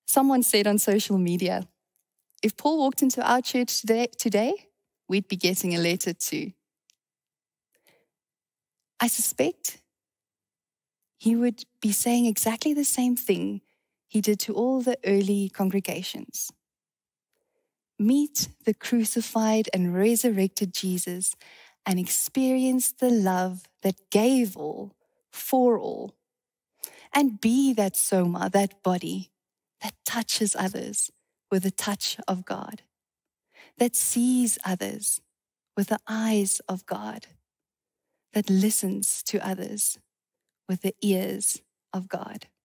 Someone said on social media, if Paul walked into our church today, we'd be getting a letter too. I suspect he would be saying exactly the same thing he did to all the early congregations. Meet the crucified and resurrected Jesus and experience the love that gave all for all. And be that 𝗦𝗲𝗿𝗀, that body that touches others with the touch of God, that sees others with the eyes of God, that listens to others with the ears of God.